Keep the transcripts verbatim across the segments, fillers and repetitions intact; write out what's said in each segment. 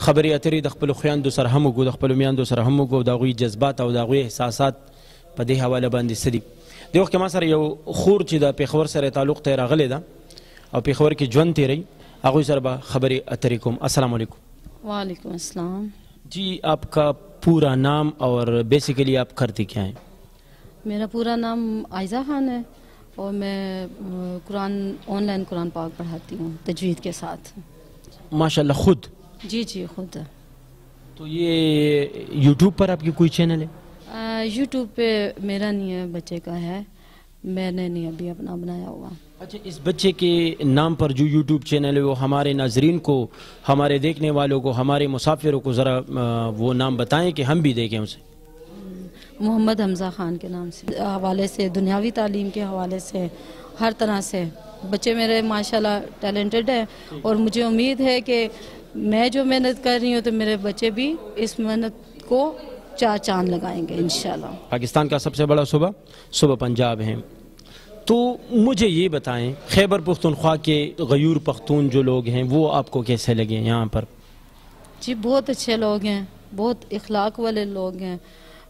خبرې اترې د خپلو خویندو سره هم وکړو، د خپلو میندو سره هم وکړو، د هغوی جذبات او د هغوی احساسات په دې حواله باندې څه دي. دې وخت کې ما سره یو خور چې د پېښور سره تعلق ته یې راغلی ده او پېښور کې ژوند تېروي، هغوی سره به خبرې اترې کوم. السلام علیکم. وعلیکم السلام. جی آپ کا پورا نام اور بیسیکلی آپ کرتے کیا ہیں؟ میرا پورا نام آئزہ خان ہے اور میں قرآن آن لائن قرآن پاک پڑھاتی ہوں تجوید کے ساتھ. ماشاء اللہ. خود؟ جی جی خود. تو یہ یوٹیوب پر آپ کی کوئی چینل ہے؟ یوٹیوب پہ میرا نہیں ہے، بچے کا ہے، میں نے نہیں ابھی اپنا بنایا ہوا. اچھا، اس بچے کے نام پر جو یوٹیوب چینل ہے وہ ہمارے ناظرین کو، ہمارے دیکھنے والوں کو، ہمارے مسافروں کو ذرا وہ نام بتائیں کہ ہم بھی دیکھیں اسے. محمد حمزہ خان کے نام سے حوالے سے، دنیاوی تعلیم کے حوالے سے، ہر طرح سے بچے میرے ماشاءاللہ ٹیلنٹڈ ہیں اور مجھے امید ہے کہ میں جو محنت کر رہی ہوں تو میرے بچے بھی اس محنت کو چار چاند لگائیں گے انشاءاللہ. پاکستان کا سب سے بڑا صوبہ صوبہ پنجاب ہے. تو مجھے یہ بتائیں خیبر پختونخوا کے غیور پختون جو لوگ ہیں وہ آپ کو کیسے لگے یہاں پر؟ جی بہت اچھے لوگ ہیں، بہت اخلاق والے لوگ ہیں،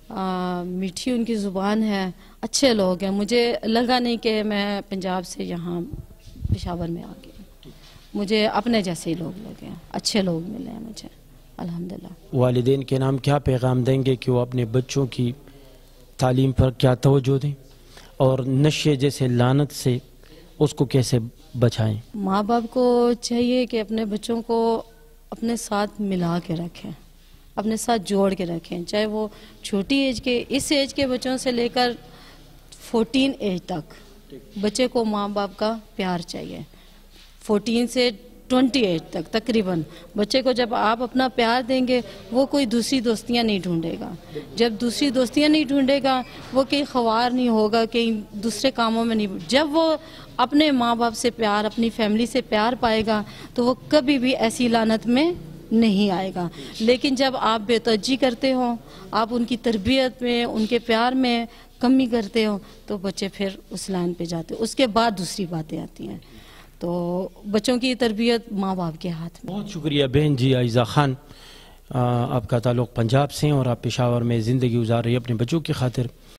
میٹھی ان کی زبان ہے، اچھے لوگ ہیں. مجھے لگا نہیں کہ میں پنجاب سے یہاں پشاور میں آ گئی، مجھے اپنے جیسے ہی لوگ لگے ہیں، اچھے لوگ ملے ہیں مجھے الحمدللہ. والدین کے نام کیا پیغام دیں گے کہ وہ اپنے بچوں کی تعلیم پر کیا توجہ دیں اور نشے جیسے لعنت سے اس کو کیسے بچائیں؟ ماں باپ کو چاہیے کہ اپنے بچوں کو اپنے ساتھ ملا کے رکھیں، اپنے ساتھ جوڑ کے رکھیں، چاہے وہ چھوٹی ایج کے، اس ایج کے بچوں سے لے کر فورٹین ایج تک بچے کو ماں باپ کا پیار چاہیے. فورٹین سے ٹونٹی ایج تک تقریباً بچے کو جب آپ اپنا پیار دیں گے وہ کوئی دوسری دوستیاں نہیں ڈھونڈے گا. جب دوسری دوستیاں نہیں ڈھونڈے گا وہ کہیں خوار نہیں ہوگا، کہیں دوسرے کاموں میں نہیں. جب وہ اپنے ماں باپ سے پیار، اپنی فیملی سے پیار پائے گا تو وہ کبھی بھی ایسی لعنت میں نہیں آئے گا. لیکن جب آپ بے توجہی کرتے ہو، آپ ان کی تربیت میں، ان کے پیار میں کمی کرتے ہو تو بچے پھر اس لائن پہ جاتے ہیں. اس کے بعد دوسری باتیں آتی ہیں. تو بچوں کی تربیت ماں باپ کے ہاتھ میں. بہت شکریہ بہن جی عائزہ خان. آپ کا تعلق پنجاب سے اور آپ پشاور میں زندگی گزار رہی ہے اپنے بچوں کی خاطر.